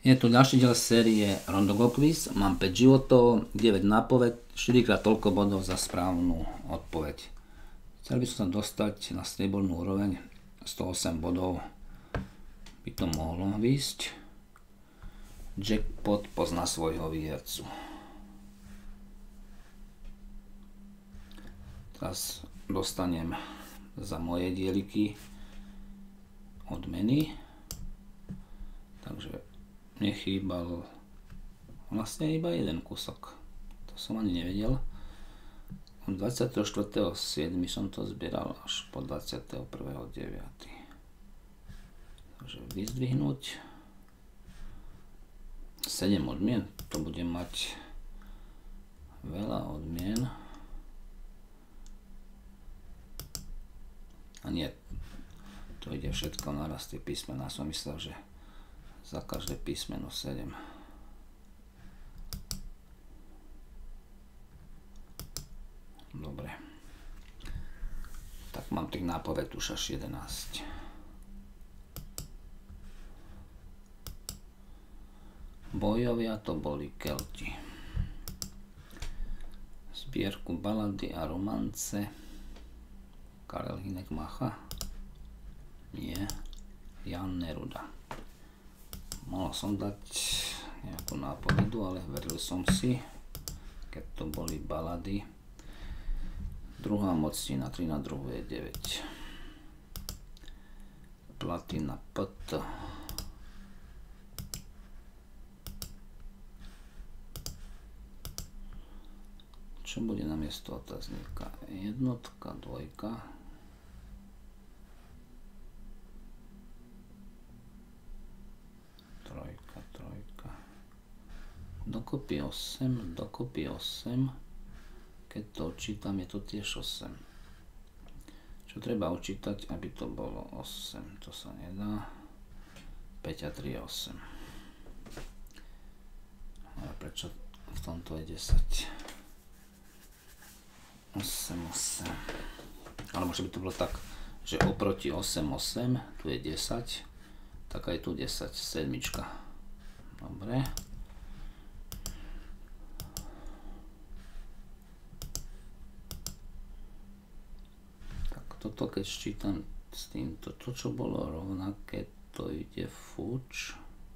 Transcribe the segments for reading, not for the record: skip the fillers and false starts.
Je tu ďalší diel série Rondogo Quiz. Mám 5 životov, 9 nápoved, 4 krát toľko bodov za správnu odpoveď. Chcel by som sa dostať na striebornú úroveň, 108 bodov by to mohlo výjsť. Jackpot pozná svojho výhercu. Teraz dostanem za moje dieliky odmeny. Takže nechýbal vlastne iba jeden kúsok. To som ani nevedel. Od 24.7. som to zbieral až po 21.9. Takže vyzdvihnúť 7 odmien. To bude mať veľa odmien. A nie, to ide všetko naraz tie písmená. Som myslel, že za každé písmeno 7. Dobre. Tak mám tých nápoved už až 11. Bojovia to boli Kelti. Zbierku balady a romance Karel Hynek Mácha? Nie. Jan Neruda. Mohol som dať nejakú nápovedu, ale veril som si, keď to boli balady. Druhá mocnina, 3 na druhú je 9. Platina PT. Čo bude namiesto otáznika? Jednotka, dvojka. Trojka. Dokopy 8. Keď to odčítam, je to tiež 8. Čo treba odčítať, aby to bolo 8? To sa nedá. 5 a 3 je 8. Ale prečo v tomto je 10? 8. Ale možno by to bolo tak, že oproti 8, tu je 10, tak aj tu 10, 7. Dobre. Tak toto keď ščítam s týmto, to čo bolo rovnaké, to ide fuč.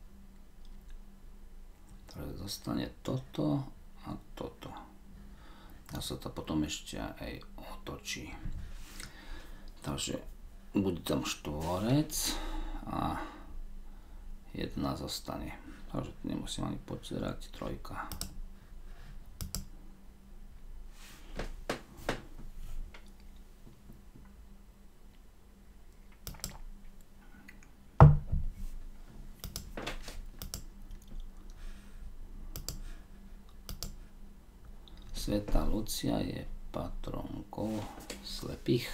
Takže zostane toto a toto. A sa to potom ešte aj otočí. Takže bude tam štvorec a 1 zostane. Takže nemusím ani pozerať. Trojka. Svätá Lucia je patronkou slepých.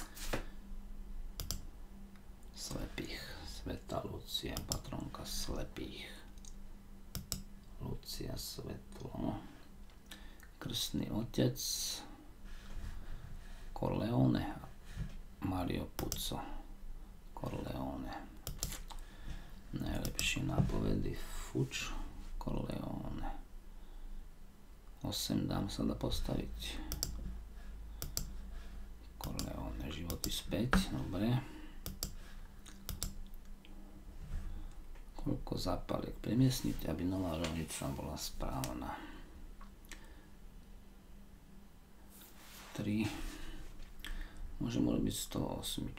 Svätá Lucia, patronka slepých. Lucia svetlo. Krstný otec Corleone. Mario Puzo Corleone. Najlepšie nápovedy fuč Corleone. 8 dám sa dá postaviť. Corleone, životy späť, dobre. Koľko zápaliek premiesniť, aby nová rovnica bola správna. 3. Môžem urobiť 108.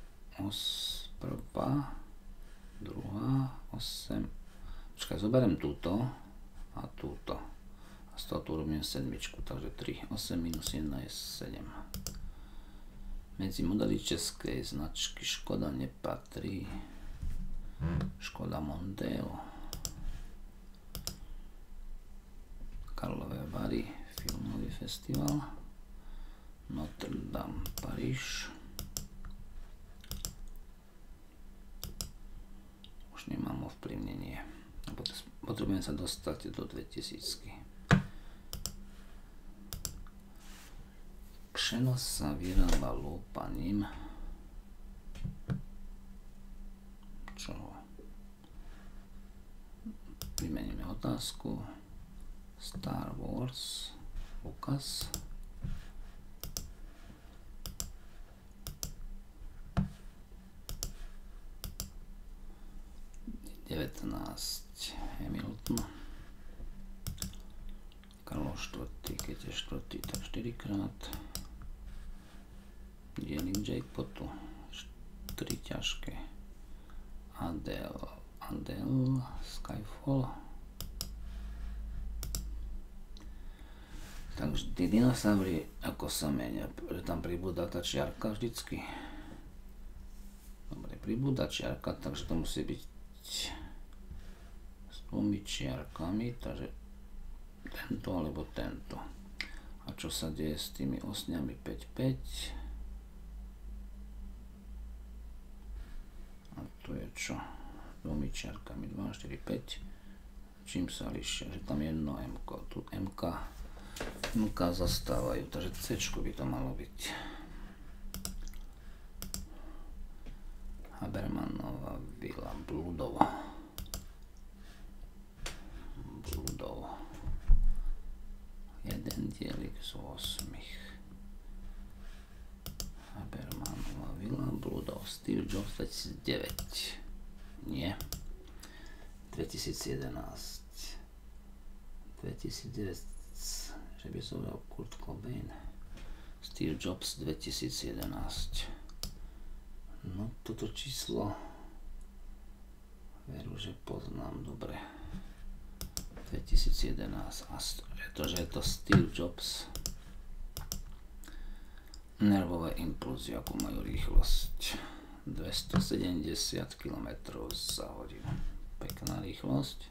Prvá, druhá, 8. Počkaj, zoberiem túto a túto. Z toho tu urobím 7, takže 3. 8 minus 1 je 7. Medzi modely českej značky Škoda nepatrí Škoda Mondeo, Karlové Vary, filmový festival, Notre Dame, Paríž. Už nemám ovplyvnenie. Potrebujem sa dostať do 2000. Kšenos sa vyrába lúpaním čoho? Vymeníme otázku. Star Wars, Lucas. Hamilton. Karol IV, keď je 4, tak 4 krát. Dielim jackpotu. 3 ťažké. Adele, Skyfall. Takže tí dinosaury, ako sa menia, že tam pribúda tá čiarka vždycky. Dobre, pribúda čiarka, takže to musí byť s 2 čiarkami, takže tento alebo tento. A čo sa deje s tými osňami 5, 5? A tu je čo? 2 čiarkami 2, 4, 5. Čím sa líšia? Že tam jedno M-ko, tu M-ka zastávajú, takže C-čko by to malo byť. Habermanova vila, Bludov. Jeden dielik z 8. Habermanova vila, Bludov. Steve Jobs 2009. Nie. 2011. 2009. Že by som dal Kurt Cobain. Steve Jobs 2011. No toto číslo veru, že poznám dobre. 2011. A že je to Steve Jobs. Nervové impulzy, akú majú rýchlosť. 270 km za hodinu. Pekná rýchlosť.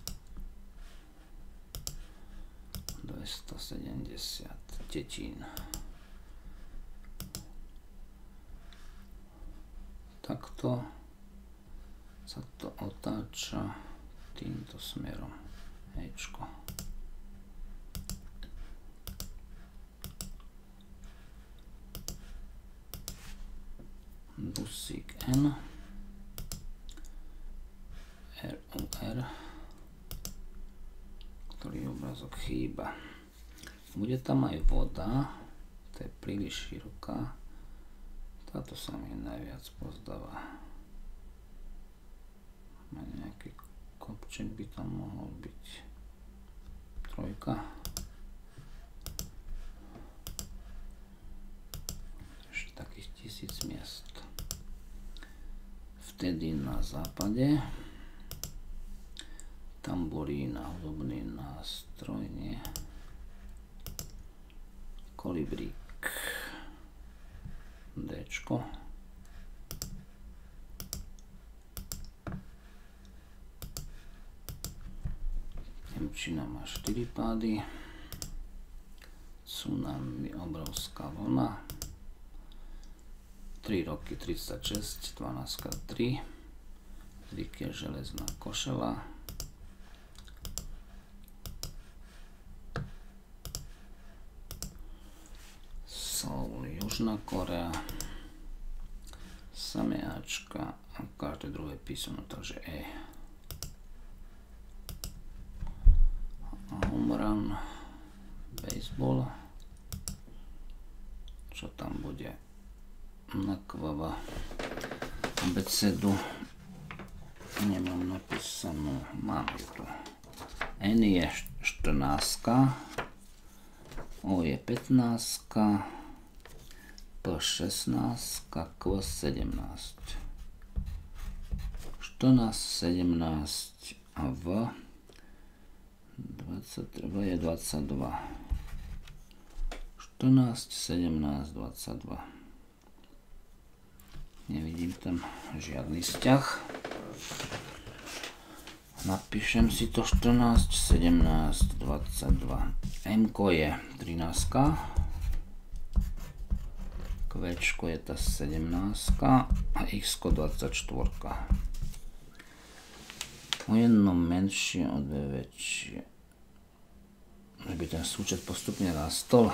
270 tetín. Takto sa to otáča týmto smerom. Ečko. Dusík N. RUR. Ktorý obrazok chýba. Bude tam aj voda. To je príliš široká. Táto sa mi najviac pozdáva. Nejaký kopček by tam mohol byť. 3. Ešte takých 1000 miest. Vtedy na západe. Tamburína, hudobný nástroj, nie. Kolibrík. Dčko. Nemčina má 4 pády. Tsunami, obrovská vlna. 3 roky 36, 12x3. Zvyk je železná košela. Soul, Južná Korea. Sameáčka a každé druhé písmeno, takže E. Home run, baseball. Čo tam bude? Nakvava. Abecedu nemám napísanú. Mám ju tu. N je 14. O je 15. P 16, Q 17. 14, 17 a V 23, V je 22. 14, 17, 22. Nevidím tam žiadny vzťah. Napíšem si to 14, 17, 22. M je 13. Kvéčko je tá 17 a X-ko 24. O jedno menšie, o dve väčšie. Že by ten súčet postupne rastol.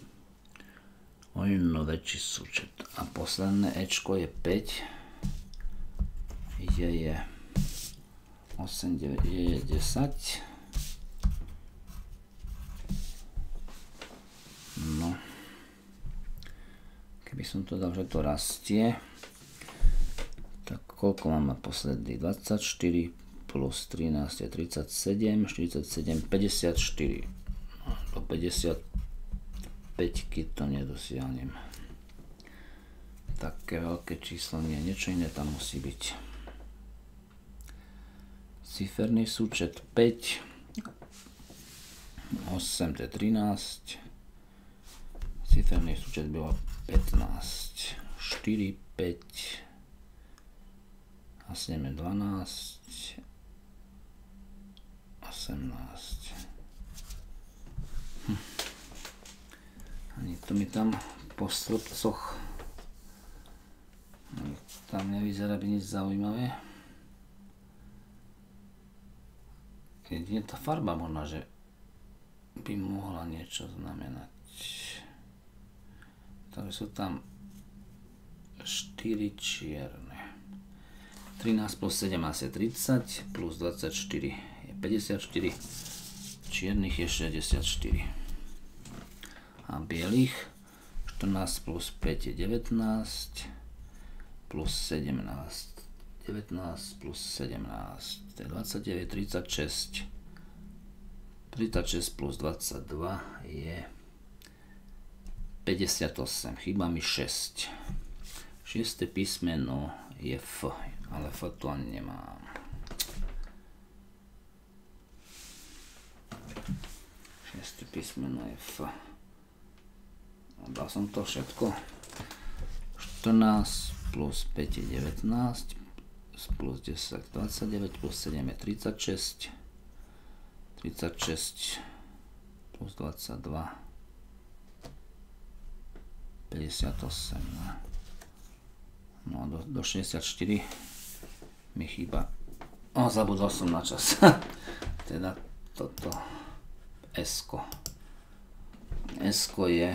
O jedno väčší súčet. A posledné Ečko je 5. Je 8, 9, je 10. No. Keby som to dal, že to rastie, tak koľko máme posledný? 24 plus 13 je 37, 47, 54. Do 55 to nedosiahnem. Také veľké číslo nie, niečo iné tam musí byť. Ciferný súčet 5, 8 to je 13, ciferný súčet bylo 15, 4, 5 a 7 je 12, 18. Ani to mi tam po stĺpcoch tam nevyzerá byť nič zaujímavé. Jedine tá farba možno, že by mohla niečo znamenať. Takže sú tam 4 čierne. 13 plus 17 je 30, plus 24 je 54, čiernych je 64. A bielých 14 plus 5 je 19, plus 17. 19 plus 17, to je 29, 36. 36 plus 22 je 58, chýba mi 6. Šieste písmeno je F, ale F tu ani nemám. Šieste písmeno je F. Dal som to všetko. 14 plus 5 je 19, plus 10 29, plus 7 je 36, 36 plus 22 58. No do 64 mi chýba. Zabudol som na čas. Teda toto S-ko. S-ko je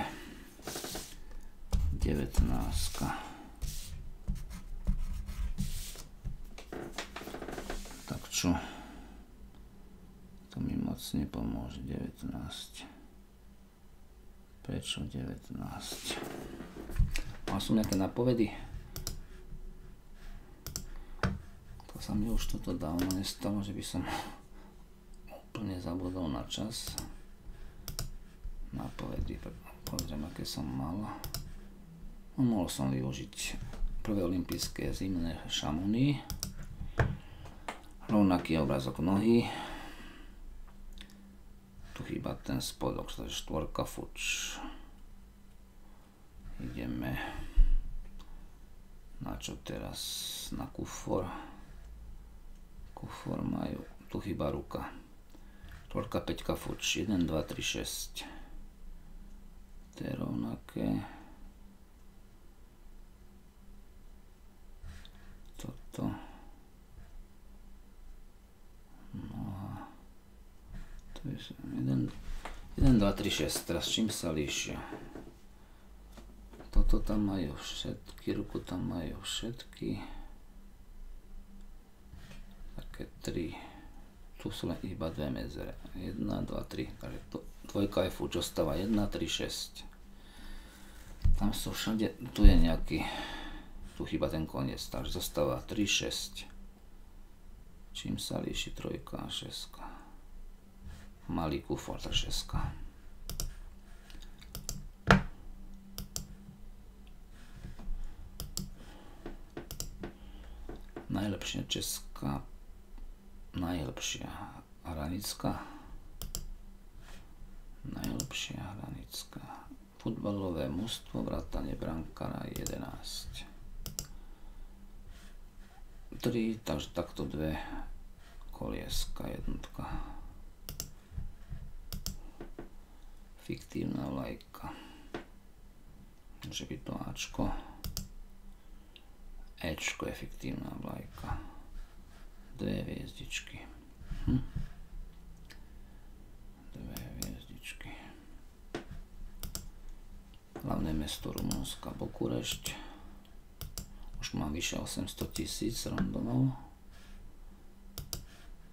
19. Tak čo? To mi moc nepomôže. 19. Prečo 19? Mal som nejaké napovedy? To sa mi už toto dávno nestalo, že by som úplne zabudol na čas. Napovedy. Pozriem, aké som mal. Mohol som využiť prvé olympijské zimné Chamonix. Rovnaký obrázok nohy. Tu chýba ten spodok, to je 4 fuč. Ideme na čo teraz? Na kufor. Kufor majú, tu chýba ruka. 4, 5 fuč, 1, 2, 3, 6. To je rovnaké. Toto. Noha. To je 1, 2, 3, 6. Teraz čím sa líšia? Toto tam majú všetky, ruku tam majú všetky. Také 3. Tu sú len iba dve medzere. 1, 2, 3. Takže dvojka je fuč, ostáva 1, 3, 6. Tam sú všade, tu je nejaký, tu chýba ten koniec, takže zostáva 3, 6. Čím sa líši 3 a 6? Malý kufor, 6. Najlepšia česká, najlepšia hranická, futbalové mužstvo, vrátane brankára 11. 3, takže takto dve kolieska, jednotka. Fiktívna vlajka. Môže byť to Ačko. Ečko je fiktívna vlajka. 2 hviezdičky. 2 hviezdičky. Hlavné mesto Rumunska Bukurešť. Už mám vyše 800 000 rondonov.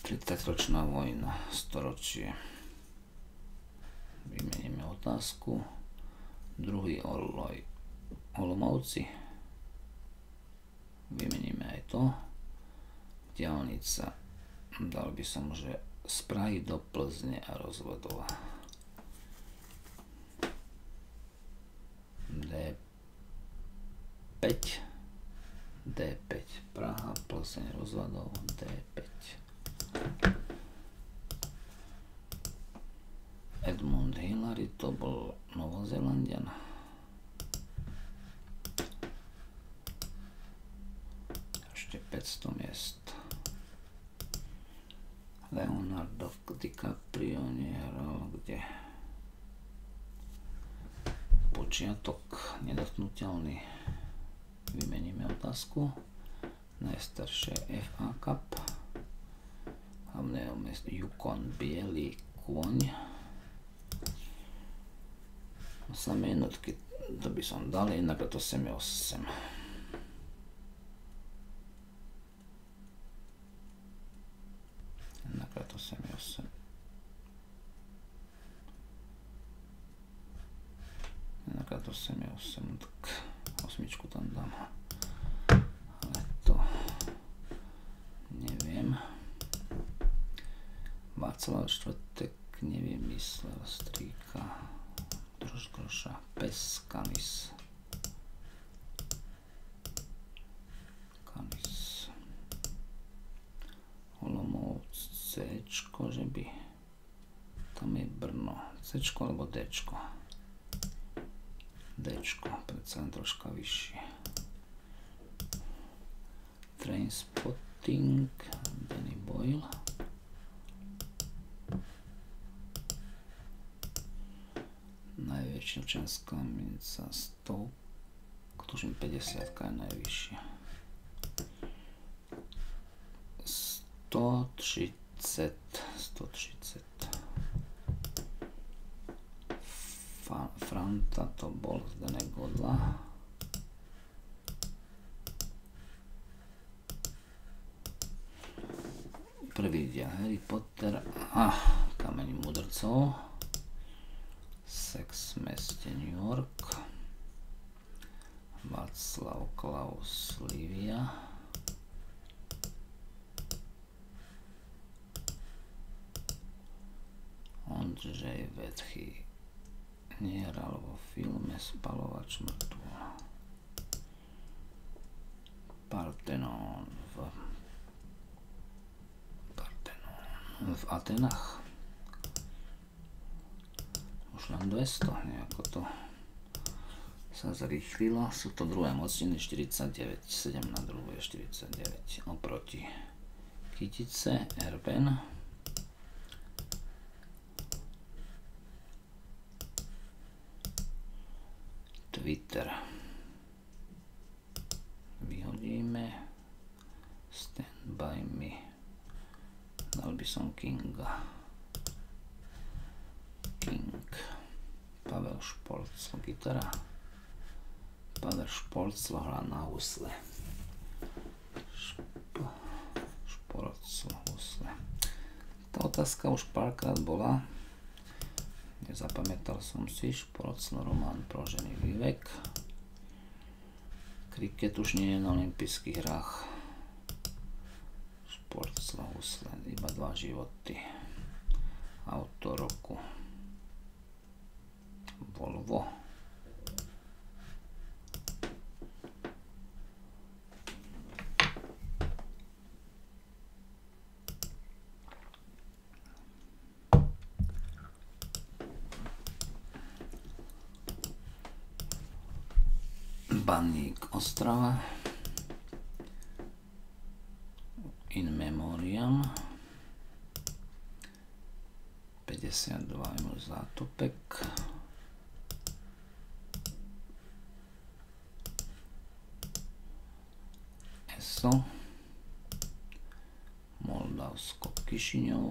30-ročná vojna, storočie. Vymeníme otázku. Druhý Orloj, Olomouci. Vymeníme aj to. Diaľnica, dal by som, že z Prahy do Plzne a Rozvodova. D5, Praha, Plzeň, Rozvadov, D5. Edmund Hillary, to bol Novozélandian. Ešte 500 miest. Leonardo DiCaprio nehral kde? Počiatok, nedotknuteľný. Vymeníme otázku. Najstaršie FA Cup. Hlavného mesta Yukon, bielý kôň. Samé jednotky, to by som dal, inak to 8. To 7, 8. Inaká to 7, 8, tak 8 tam dám. Ale to neviem. Václav Štvrtek nevymyslel, strýka, Groša, pes, Kanis. Olomouc, C-čko, že by, tam je Brno, C-čko alebo D-čko? D-čko, predsa len troška vyššie. Trainspotting, Danny Boyle. Najväčšia občianská minica 100, tuším 50 je najvyššia. 130. Franta to bol Zdeněk Godla. Prvý diel Harry Potter a Kameň mudrcov. Sex v meste New York. Václav Klaus Livia. Ondřej Vetchy nehral vo filme Spalovač mŕtvol. Parthenon v Atenách. Už len 200, nejako to sa zrýchlilo. Sú to druhé mocniny 49, 7 na druhú je 49. Oproti Kytice, Erben. Twitter. Vyhodíme. Stand by me. Dal by som Kinga. King. Pavel Šporcl, gitara. Pavel Šporcl hrá na husle. Šporcl, husle. Tá otázka už párkrát bola. Nezapamätal som si. Šporcl, Roman pro ženy Vivek. Kriket už nie je na olympijských hrách. Šporcl, husle, iba 2 životy. Auto roku. Volvo. Baník Ostrava. In memoriam. 52 Emil Zátopek. ESO. Moldavsko Kišiňov.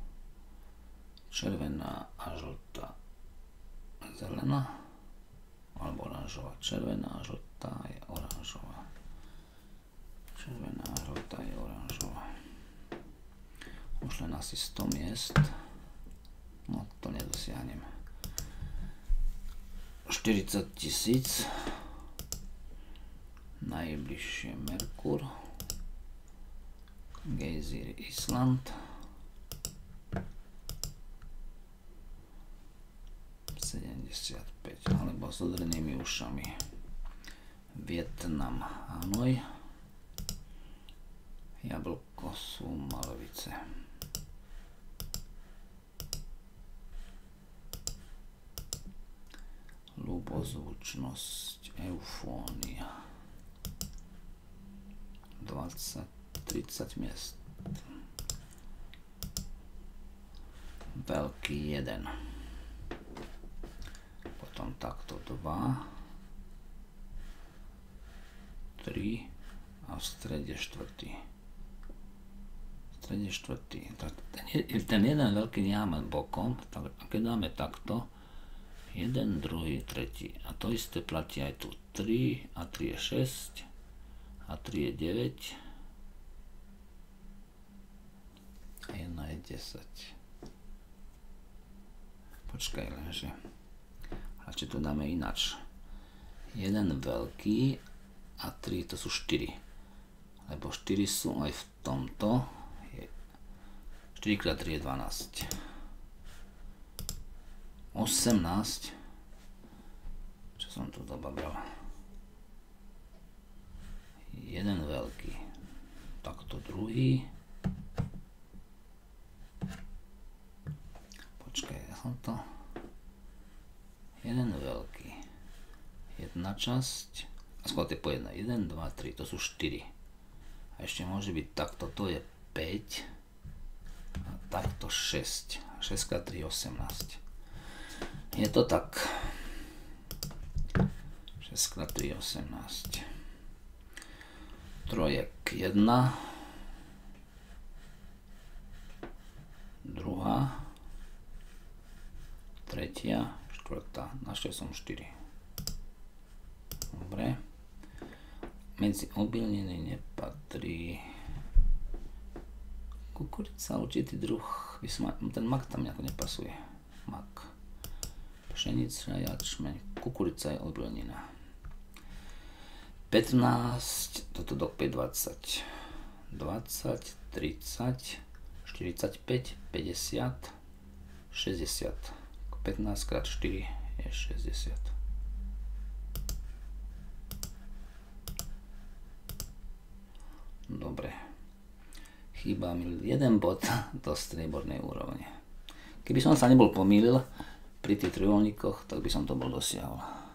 Červená a žltá zelená. Alebo oranžová. Červená a žltá je oranžová. Červená a žltá je oranžová. Už už len asi 100 miest. No to nedosiahnem. 40 000. Najbližšie Merkur. Gejzír Island. 75, alebo s odrenými ušami. Vietnam, Hanoj. Jablko sú Malovice. Ľubozvučnosť, eufónia. 20-30 miest. Veľký 1. Potom takto 2. 3 a v strede 4. Ten jeden veľký nemáme bokom, tak keď dáme takto, 1, 2, 3. A to isté platí aj tu. 3 a 3 je 6 a 3 je 9 a 1 je 10. Počkaj lenže. Radšej to dáme ináč. 1 veľký a 3 to sú 4. Lebo 4 sú aj v tomto. 4 x 3 je 12. 18. Čo som tu dobabral? 1 veľký. Takto druhý. Počkaj, ja som to... 1 veľký. Jedna časť. A skôr to je po 1. 1, 2, 3. To sú 4. A ešte môže byť takto. To je 5. A takto 6. 6 x 3 je 18. Je to tak. 6 x 3 je 18. Trojek 1. Druhá. Tretia. Štvrtá. Našiel som 4. Dobre. Medzi obilniny nepatrí kukurica, určitý druh. Ten mak tam nejako nepasuje. Mak. Pšenica, jačmeň. Kukurica je obilnina. 15. Toto do 5, 20. 20, 30, 45, 50, 60. 15 x 4 je 60. Dobre. Chýba mi 1 bod do striebornej úrovne. Keby som sa nebol pomýlil pri tých trojuholníkoch, tak by som to bol dosiahol.